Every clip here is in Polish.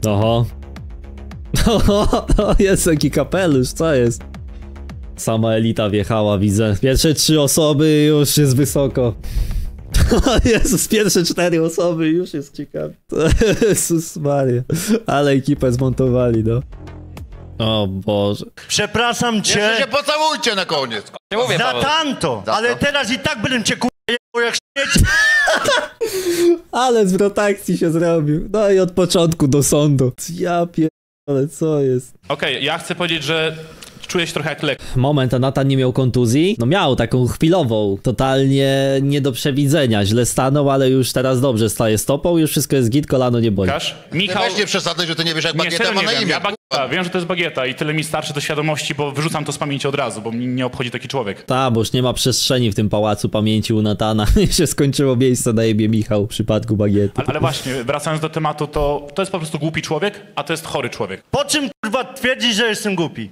Oho. Jest jaki kapelusz, co jest? Sama elita wjechała, widzę. Pierwsze 3 osoby już jest wysoko. Jezus, pierwsze 4 osoby już jest ciekawe. Jezus Maria. Ale ekipę zmontowali, no. O Boże. Przepraszam cię. Jeszcze się pocałujcie na koniec. Nie mówię, Za Paweł. tamto. Ale teraz i tak będę cię k***ał jak śmieci. Ale zwrot akcji się zrobił. No i od początku do sądu. Ja pierdolę, co jest? Okej, ja chcę powiedzieć, że czuję się trochę jak lek. Moment, a Natan nie miał kontuzji? No miał, taką chwilową. Totalnie nie do przewidzenia. Źle stanął, ale już teraz dobrze staje stopą. Już wszystko jest git, kolano nie boli. Michał... Weź nie przesadzaj, że ty nie wiesz jak Nie, Bagieta serio ma nie na wiem. imię. Ja Bagieta, wiem, że to jest Bagieta i tyle mi starczy do świadomości, bo wyrzucam to z pamięci od razu, bo mnie nie obchodzi taki człowiek. Ta, bo już nie ma przestrzeni w tym pałacu pamięci u Natana. I się skończyło miejsce na jebie Michał w przypadku Bagiety. Ale właśnie, wracając do tematu, to jest po prostu głupi człowiek, a to jest chory człowiek. Po czym kurwa twierdzisz, że jestem głupi?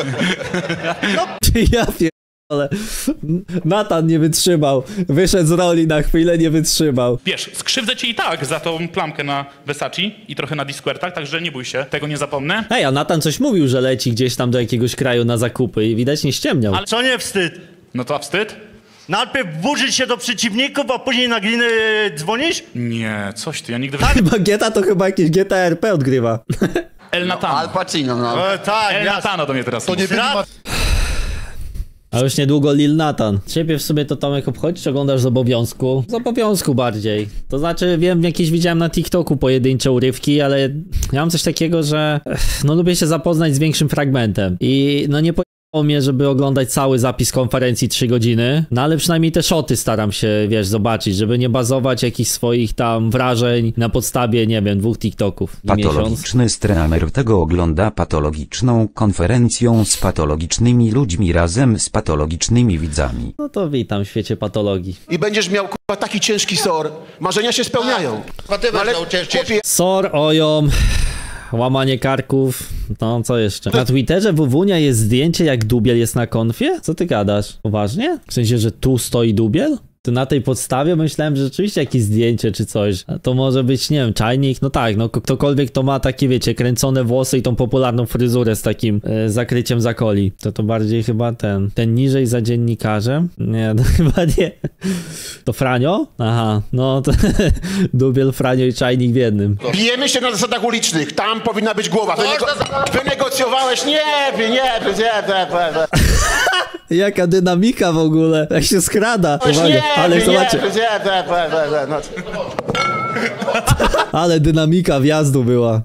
Ja pierdolę. Natan nie wytrzymał. Wyszedł z roli na chwilę, nie wytrzymał. Wiesz, skrzywdzę ci i tak za tą plamkę na Versace i trochę na Disquertach, także nie bój się, tego nie zapomnę. Hej, a Natan coś mówił, że leci gdzieś tam do jakiegoś kraju na zakupy i widać nie ściemniał. Ale- Co nie wstyd? No to wstyd? Najpierw burzyć się do przeciwników, a później na glinę dzwonisz? Nie, coś ty, ja nigdy... Bagieta to chyba jakieś GTRP odgrywa. El Natano. Al Pacino, no. Tak, El jasne. Natano do mnie teraz. To nie byli Ra- A już niedługo Lil Natan. Ciebie w sumie to Tomek obchodzi, czy oglądasz z obowiązku? Z obowiązku bardziej. To znaczy wiem, jakieś widziałem na TikToku pojedyncze urywki, ale ja mam coś takiego, że no lubię się zapoznać z większym fragmentem. I no nie o mnie, żeby oglądać cały zapis konferencji 3 godziny, no ale przynajmniej te szoty staram się, wiesz, zobaczyć, żeby nie bazować jakichś swoich tam wrażeń na podstawie, nie wiem, 2 TikToków w miesiąc. Patologiczny streamer tego ogląda patologiczną konferencją z patologicznymi ludźmi razem z patologicznymi widzami. No to witam w świecie patologii. I będziesz miał kurwa taki ciężki sor. Marzenia się spełniają. A ty Ale ciężkie. SOR, ojom, łamanie karków, no co jeszcze? Na Twitterze Wuwunia jest zdjęcie, jak Dubiel jest na konfie? Co ty gadasz? Poważnie? W sensie, że tu stoi Dubiel? To na tej podstawie myślałem, że rzeczywiście jakieś zdjęcie czy coś. A to może być, nie wiem, czajnik? No tak, no ktokolwiek to ma takie, wiecie, kręcone włosy i tą popularną fryzurę z takim zakryciem zakoli. To bardziej chyba ten niżej za dziennikarzem? Nie, no chyba nie. To Franio? Aha, no to Dubiel, Franio i czajnik w jednym. Bijemy się na zasadach ulicznych. Tam powinna być głowa. Wynegocjowałeś? Nie. Jaka dynamika w ogóle, jak się skrada. Uwaga, ale zobaczcie. Ale dynamika wjazdu była.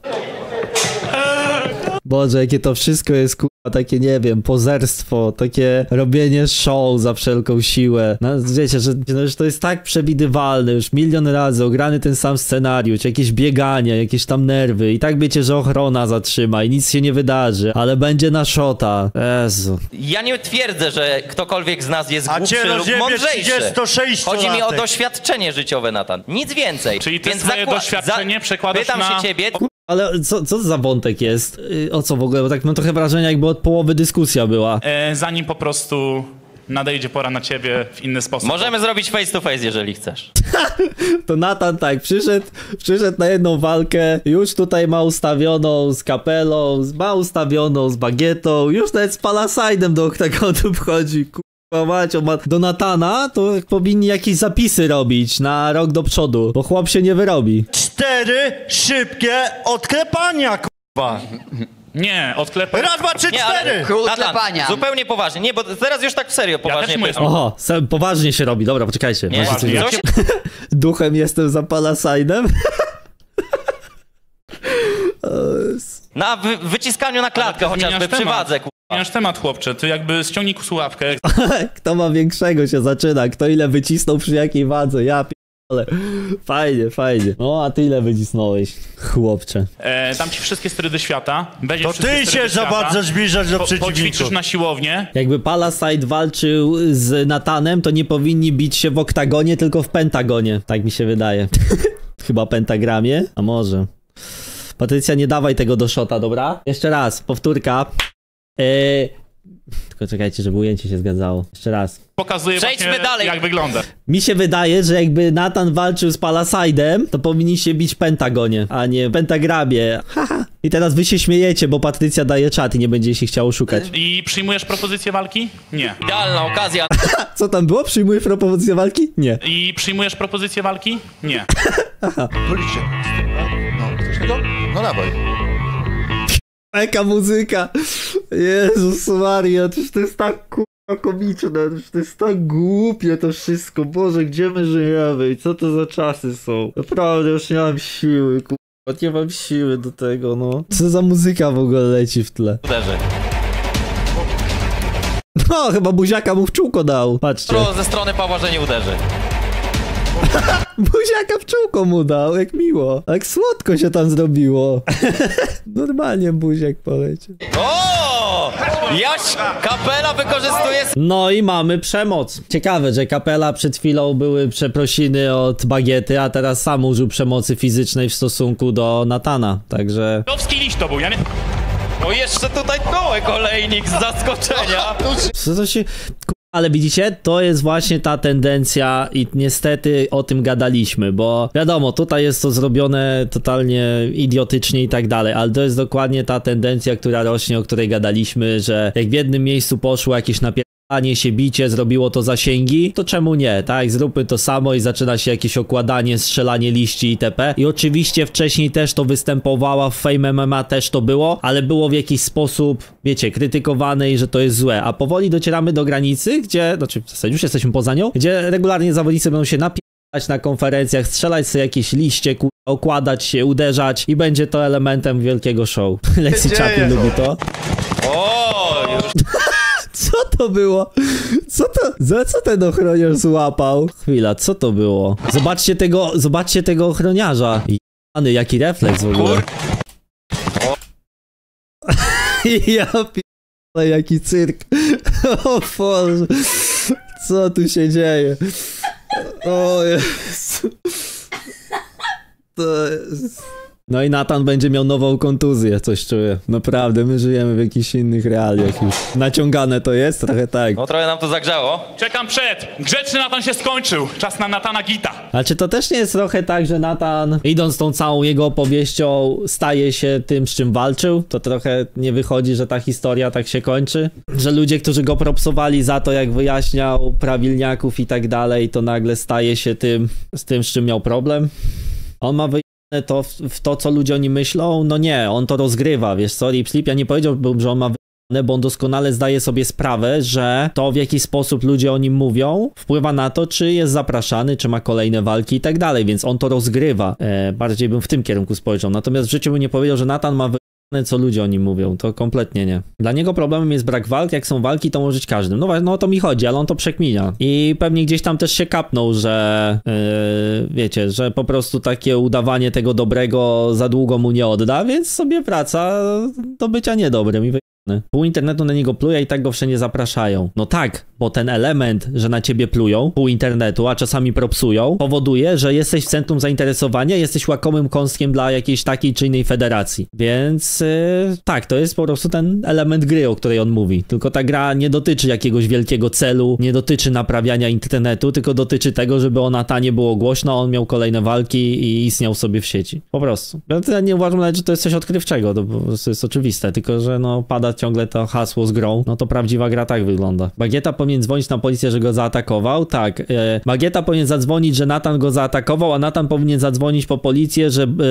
Boże, jakie to wszystko jest kurwa takie, nie wiem, pozerstwo, takie robienie show za wszelką siłę. No wiecie, że to jest tak przewidywalne, już milion razy ograny ten sam scenariusz, jakieś biegania, jakieś tam nerwy i tak wiecie, że ochrona zatrzyma i nic się nie wydarzy, ale będzie na szota. Jezu. Ja nie twierdzę, że ktokolwiek z nas jest A cię głupszy lub rozjebie mądrzejszy. 36 Chodzi mi o latek. doświadczenie życiowe, Natan. Nic więcej. Czyli ty swoje doświadczenie przekładasz Pytam na... się ciebie... Ale co za wątek jest? O co w ogóle? Bo tak mam trochę wrażenie, jakby od połowy dyskusja była. zanim po prostu nadejdzie pora na ciebie w inny sposób. Możemy zrobić face to face, jeżeli chcesz. To Natan tak, przyszedł na jedną walkę, już tutaj ma ustawioną z kapelą, ma ustawioną z bagietą, już nawet z Palasajdem do oktagonu wchodzi. Mać, do Natana to powinni jakieś zapisy robić na rok do przodu, bo chłop się nie wyrobi. 4 szybkie odklepania, kurwa. Nie, odklepaj. Raz, dwa, trzy, Nie, 4. ale Natan, zupełnie poważnie. Nie, bo teraz już tak serio poważnie też mówię. pytam. Oho, poważnie się robi, dobra, poczekajcie. Nie, Może coś- coś... Duchem jestem za Palasajdem. Na wyciskaniu na klatkę Ale ty chociażby, zmieniasz przy temat. wadze, kurwa. Zmieniasz temat, chłopcze. Ty jakby ściągnij słuchawkę. Kto ma większego się zaczyna, kto ile wycisnął przy jakiej wadze, ja ale fajnie, fajnie. No a ty ile wycisnąłeś, chłopcze? Dam ci wszystkie sterydy świata. Weźmiesz To wszystkie ty sterydy się za świata, bardzo zbliżasz do Poćwiczysz przeciwników. na siłownię. Jakby Palasite walczył z Natanem, to nie powinni bić się w oktagonie, tylko w pentagonie. Tak mi się wydaje. Chyba pentagramie? A może. Patrycja, nie dawaj tego do shota, dobra? Jeszcze raz, powtórka. Tylko czekajcie, żeby ujęcie się zgadzało. Jeszcze raz. Pokazuje Przejdźmy właśnie, dalej. jak wygląda. Mi się wydaje, że jakby Natan walczył z Palasajdem, to powinni się bić w pentagonie, a nie w pentagramie. Haha. I teraz wy się śmiejecie, bo Patrycja daje czat i nie będzie się chciało szukać. I przyjmujesz propozycję walki? Nie. Idealna okazja. Co tam było? Przyjmujesz propozycję walki? Nie. I przyjmujesz propozycję walki? Nie. Policzcie. No, chcesz tego? No dawaj. Jaka muzyka! Jezus Maria, to jest tak komiczne, to jest tak głupie to wszystko. Boże, gdzie my żyjemy i co to za czasy są? Naprawdę już nie mam siły, nie mam siły do tego, no. Co za muzyka w ogóle leci w tle? Uderzy. No, chyba buziaka mu w czółko dał, patrzcie. Ze strony Pawła, że nie uderzy. Buziaka w czółko mu dał, jak miło. Jak słodko się tam zrobiło. Normalnie buziak poleciał. O! Jaś Kapela wykorzystuje... No i mamy przemoc. Ciekawe, że Kapela przed chwilą były przeprosiny od Bagiety, a teraz sam użył przemocy fizycznej w stosunku do Natana, także... Dowski liść to był, ja nie... O, jeszcze tutaj kołek olejnik z zaskoczenia. Co to się... Ale widzicie, to jest właśnie ta tendencja i niestety o tym gadaliśmy, bo wiadomo, tutaj jest to zrobione totalnie idiotycznie i tak dalej, ale to jest dokładnie ta tendencja, która rośnie, o której gadaliśmy, że jak w jednym miejscu poszło jakieś napierdanie się, bicie, zrobiło to zasięgi, to czemu nie, tak? Zróbmy to samo i zaczyna się jakieś okładanie, strzelanie liści itp. I oczywiście wcześniej też to występowało, w Fame MMA też to było, ale było w jakiś sposób, wiecie, krytykowane i że to jest złe. A powoli docieramy do granicy, gdzie, znaczy w zasadzie już jesteśmy poza nią, gdzie regularnie zawodnicy będą się napierdać na konferencjach, strzelać sobie jakieś liście, okładać się, uderzać i będzie to elementem wielkiego show. Lexi Chapin lubi to. O, już. Co to było? Co to? Za co ten ochroniarz złapał? Chwila, co to było? Zobaczcie tego ochroniarza. Jany, jaki refleks w ogóle. Ja p***le, jaki cyrk. O Boże. Co tu się dzieje? O Jezu. To jest... No i Nathan będzie miał nową kontuzję, coś czuję. Naprawdę, my żyjemy w jakichś innych realiach już. Naciągane to jest? Trochę tak. No trochę nam to zagrzało. Czekam przed. Grzeczny Natan się skończył. Czas na Natana Gita. A czy to też nie jest trochę tak, że Nathan, idąc tą całą jego opowieścią, staje się tym, z czym walczył? To trochę nie wychodzi, że ta historia tak się kończy? Że ludzie, którzy go propsowali za to, jak wyjaśniał prawilniaków i tak dalej, to nagle staje się tym, z czym miał problem? On ma to w to, co ludzie o nim myślą? No nie, on to rozgrywa, wiesz co, Rip Sleep, ja nie powiedziałbym, że on ma bo on doskonale zdaje sobie sprawę, że to w jaki sposób ludzie o nim mówią wpływa na to, czy jest zapraszany, czy ma kolejne walki i tak dalej, więc on to rozgrywa. Bardziej bym w tym kierunku spojrzał, natomiast w życiu bym nie powiedział, że Nathan ma co ludzie o nim mówią, to kompletnie nie. Dla niego problemem jest brak walk, jak są walki, to może być każdym. No o to mi chodzi, ale on to przekminia. I pewnie gdzieś tam też się kapnął, że wiecie, że po prostu takie udawanie tego dobrego za długo mu nie odda, więc sobie wraca do bycia niedobrym i pół internetu na niego pluje i tak go wszędzie zapraszają. No tak, bo ten element, że na ciebie plują, pół internetu, a czasami propsują, powoduje, że jesteś w centrum zainteresowania, jesteś łakomym kąskiem dla jakiejś takiej czy innej federacji. Więc tak, to jest po prostu ten element gry, o której on mówi. Tylko ta gra nie dotyczy jakiegoś wielkiego celu, nie dotyczy naprawiania internetu, tylko dotyczy tego, żeby o Natanie było głośno, on miał kolejne walki i istniał sobie w sieci. Po prostu. Ja nie uważam nawet, że to jest coś odkrywczego, to po prostu jest oczywiste, tylko że no pada ciągle to hasło z grą, no to prawdziwa gra tak wygląda. Bagieta powinien dzwonić na policję, że go zaatakował, tak. Bagieta powinien zadzwonić, że Nathan go zaatakował, a Nathan powinien zadzwonić po policję,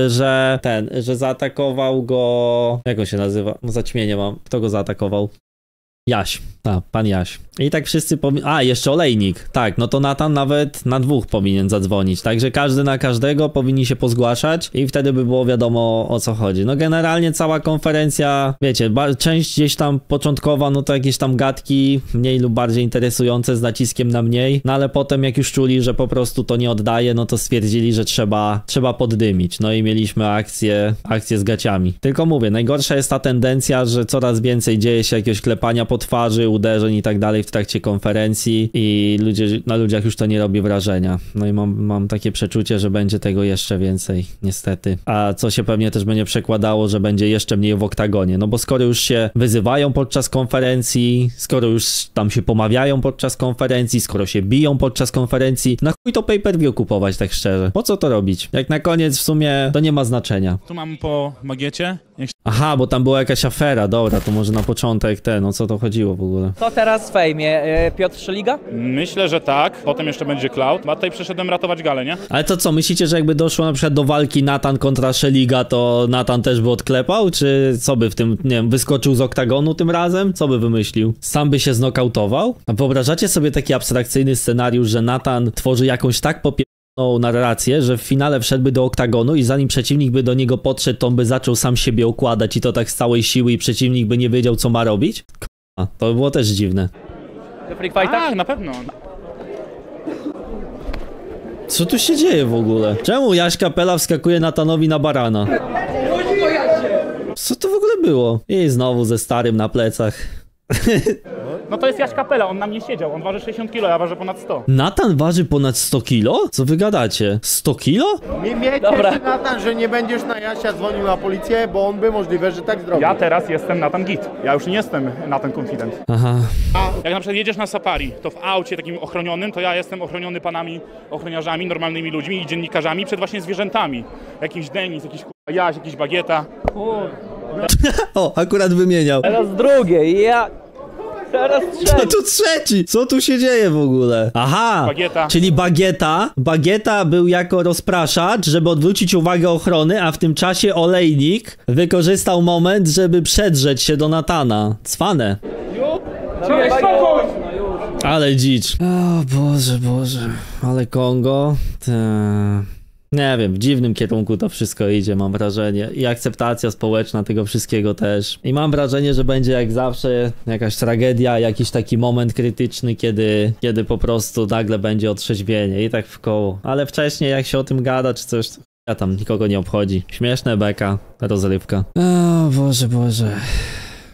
że zaatakował go... Jak on się nazywa? Zaćmienie mam. Kto go zaatakował? Jaś. Pan Jaś. I tak wszyscy jeszcze olejnik. Tak, no to Nathan nawet na dwóch powinien zadzwonić. Także każdy na każdego powinni się pozgłaszać i wtedy by było wiadomo, o co chodzi. No generalnie cała konferencja, wiecie, część gdzieś tam początkowa, no to jakieś tam gadki mniej lub bardziej interesujące z naciskiem na mniej, no ale potem jak już czuli, że po prostu to nie oddaje, no to stwierdzili, że trzeba poddymić. No i mieliśmy akcję z gaciami. Tylko mówię, najgorsza jest ta tendencja, że coraz więcej dzieje się jakiegoś klepania po po twarzy, uderzeń i tak dalej w trakcie konferencji i na ludziach już to nie robi wrażenia. No i mam takie przeczucie, że będzie tego jeszcze więcej, niestety. A co się pewnie też będzie przekładało, że będzie jeszcze mniej w oktagonie, no bo skoro już się wyzywają podczas konferencji, skoro już tam się pomawiają podczas konferencji, skoro się biją podczas konferencji, na chuj to pay-per-view kupować, tak szczerze. Po co to robić? Jak na koniec w sumie to nie ma znaczenia. Tu mam po Bagiecie. Aha, bo tam była jakaś afera, dobra, to może na początek o co to chodziło w ogóle? To teraz w fejmie, Piotr Szeliga? Myślę, że tak. Potem jeszcze będzie Cloud. A tutaj przyszedłem ratować galę, nie? Ale to co, myślicie, że jakby doszło na przykład do walki Nathan kontra Szeliga, to Nathan też by odklepał? Czy co by w tym, nie wiem, wyskoczył z oktagonu tym razem? Co by wymyślił? Sam by się znokautował? A wyobrażacie sobie taki abstrakcyjny scenariusz, że Nathan tworzy jakąś tak narrację, że w finale wszedłby do oktagonu i zanim przeciwnik by do niego podszedł, to on by zaczął sam siebie okładać i to tak z całej siły i przeciwnik by nie wiedział, co ma robić? To by było też dziwne. Do Freak Fighta? Tak, na pewno. Co tu się dzieje w ogóle? Czemu Jaś Kapela wskakuje Nathanowi na barana? Co to w ogóle było? I znowu ze starym na plecach. No to jest Jaś Kapela, on na mnie siedział. On waży 60 kg, ja ważę ponad 100. Nathan waży ponad 100 kilo? Co wy gadacie? 100 kilo? Dobra. Nathan, że nie będziesz na Jasia dzwonił na policję, bo on by możliwe, że tak zrobił. Ja teraz jestem Nathan Git. Ja już nie jestem Nathan Confident. Aha. Jak na przykład jedziesz na safari, to w aucie takim ochronionym, to ja jestem ochroniony panami ochroniarzami, normalnymi ludźmi i dziennikarzami przed właśnie zwierzętami. Jakiś Denis, jakiś Jaś, jakiś Bagieta. O, akurat wymieniał. Teraz drugie, teraz Co tu trzeci? Co tu się dzieje w ogóle? Aha, Bagieta. czyli Bagieta był jako rozpraszacz, żeby odwrócić uwagę ochrony, a w tym czasie Olejnik wykorzystał moment, żeby przedrzeć się do Nathana. Cwane. Ale dzicz. O Boże, ale Kongo. Nie wiem, w dziwnym kierunku to wszystko idzie, mam wrażenie. I akceptacja społeczna tego wszystkiego też. I mam wrażenie, że będzie jak zawsze jakaś tragedia, jakiś taki moment krytyczny, kiedy po prostu nagle będzie otrzeźwienie i tak w koło. Ale wcześniej jak się o tym gada czy coś, to ja tam nikogo nie obchodzi. Śmieszne beka, rozrywka. O Boże.